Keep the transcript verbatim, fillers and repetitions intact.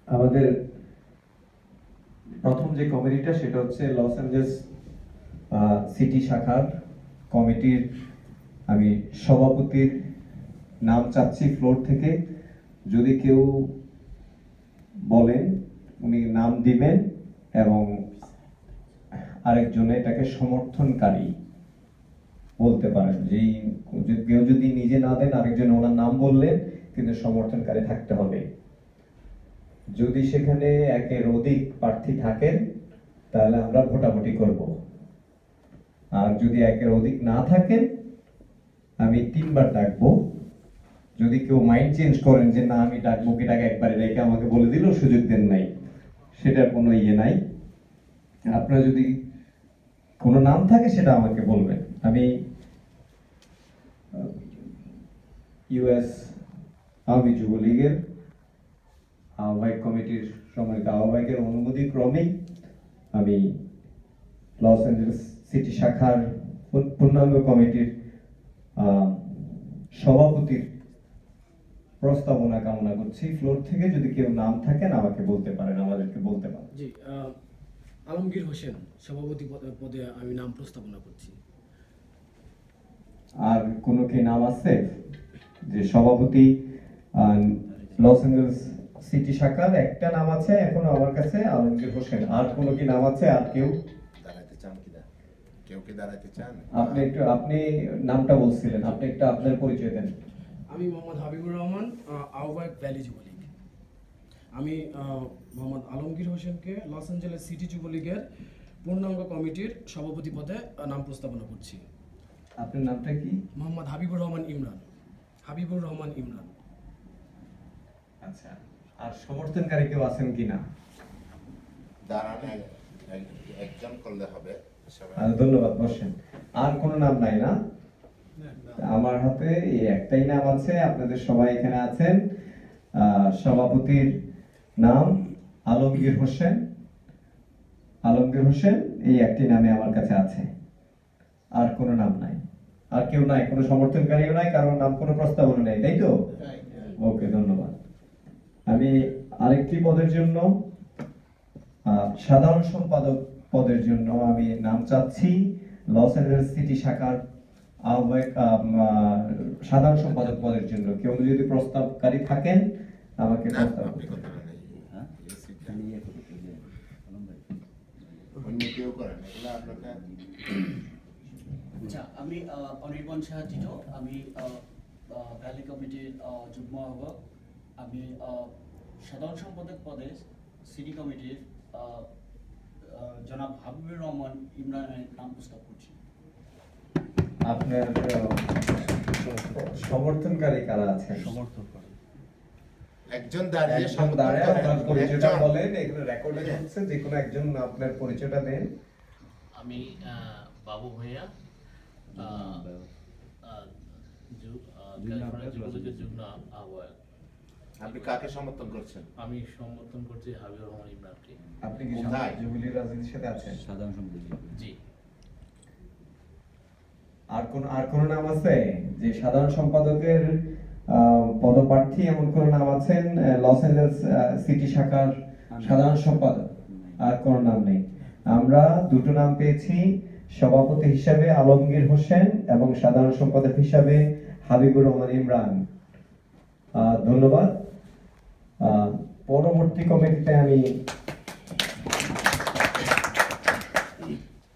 আমাদের প্রথম যে কমিটিটা সেটা হচ্ছে লস অ্যাঞ্জেলস সিটি শাখার কমিটির আমি সভাপতির নাম চাচ্ছি ফ্লোর থেকে। যদি কেউ বলেন উনি নাম দিবেন এবং আরেকজন এটাকে সমর্থনকারী বলতে পারেন। যেই কেউ যদি নিজে না দেন আরেকজন ওনার নাম বললেন, কিন্তু সমর্থনকারী থাকতে হবে। যদি সেখানে একের অধিক প্রার্থী থাকেন তাহলে আমরা ভোটাভুটি করব, আর যদি একের অধিক না থাকেন আমি তিনবার ডাকবো। যদি কেউ মাইন্ড চেঞ্জ করেন যে না আমি ডাকবো কি ডাকে একবারে রেখে আমাকে বলে দিল সুযোগ দেন নাই, সেটার কোনো ইয়ে নাই। আপনার যদি কোনো নাম থাকে সেটা আমাকে বলবেন। আমি ইউএস আওয়ামী যুবলীগের আহ্বায়ক কমিটির সম্মানিত আহ্বায়কের অনুমতি ক্রমেই আমি লস অ্যাঞ্জেলস সিটি শাখার পূর্ণাঙ্গ কমিটির সভাপতির প্রস্তাবনা কামনা করছি। ফ্লোর থেকে যদি কেউ নাম থাকেন আমাকে বলতে পারেন, আমাদেরকে বলতে পারেন। জি, আলমগীর হোসেন সভাপতি পদে আমি নাম প্রস্তাবনা করছি। আর কোন কি নাম আছে যে সভাপতি লস অ্যাঞ্জেলস সিটি শাখার? একটা নাম আছে এখন আমার কাছে, আলমগীর হোসেন। আর কোন কি নাম আছে? আর কেউ দাঁড়াতে চান কি? কেউ কি দাঁড়াতে চান? আপনি একটু, আপনি নামটা বলছিলেন, আপনি একটু আপনার পরিচয় দেন। আমি মোহাম্মদ হাবিবুর রহমান, আহ্বায়ক ভ্যালি যুবলীগ। আমি মোহাম্মদ আলমগীর হোসেনকে লস অ্যাঞ্জেলেস সিটি যুবলীগের পূর্ণাঙ্গ কমিটির সভাপতি পদে নাম প্রস্তাবনা করছি। আপনার নামটা কি? মোহাম্মদ হাবিবুর রহমান ইমরান। হাবিবুর রহমান ইমরান। আচ্ছা, আর সমর্থনকারী কেউ আছেন কিনা? দাঁড়ান, একজন করলে হবে। ধন্যবাদ, বসেন। আর কোনো নাম নাই না? আমার হাতে এই একটাই নাম আছে, আপনাদের সবাই এখানে আছেন। সভাপতির নাম আলমগীর হোসেন। আলমগীর হোসেন এই একটি নামে আমার কাছে আছে, আর কোনো নাম নাই। আর কেউ নাই, কোনো সমর্থনকারীও নাই, কারণ নাম কোনো প্রস্তাবনা নেই, তাই তো? ওকে, ধন্যবাদ। আমি আরেকটি পদের জন্য সাধারণ সম্পাদক পদের জন্য আমি নাম চাচ্ছি লস অ্যাঞ্জেলেস সিটি শাখার আহ্বায়ক সাধারণ সম্পাদক পদের জন্য। কেউ যদি প্রস্তাবকারী থাকেন আমাকে প্রস্তাব করতে পারেন। আচ্ছা, আমি অনির্বাণ সাহা টিটো, আমি ভ্যালি কমিটির যুগ্ম আহ্বায়ক। আমি সাধারণ সম্পাদক পদে সিটি কমিটির জনাব হাবিবুর রহমান ইমরানের নাম প্রস্তাব করছি। আপনার সমর্থনকারী কারা আছে? সমর্থন করেন একজন দাঁড়িয়ে, একজন দাঁড়িয়ে আপনার পরিচয়টা বলেন। এখানে রেকর্ডে হচ্ছে, যে কোনো একজন আপনার পরিচয়টা দেন। আমি বাবু ভাইয়া, যুগ্ম আহ্বায়ক। আপনি কাকে সমর্থন করছেন? আমি সমর্থন করছি হাবিবুর রহমান ইমরানকে। আপনি কি যুবলীগ রাজনীতির সাথে আছেন? সাধারণ সম্পাদক। জি। আর কোন আর কোন নাম আছে যে সাধারণ সম্পাদকের পদপ্রার্থী? এমন কোন নাম আছেন লস অ্যাঞ্জেলেস সিটি শাখার সাধারণ সম্পাদক? আর কোন নাম নেই। আমরা দুটো নাম পেয়েছি, সভাপতি হিসাবে আলমগীর হোসেন এবং সাধারণ সম্পাদক হিসাবে হাবিবুর রহমান ইমরান। ধন্যবাদ। পরবর্তী কমিটিতে আমি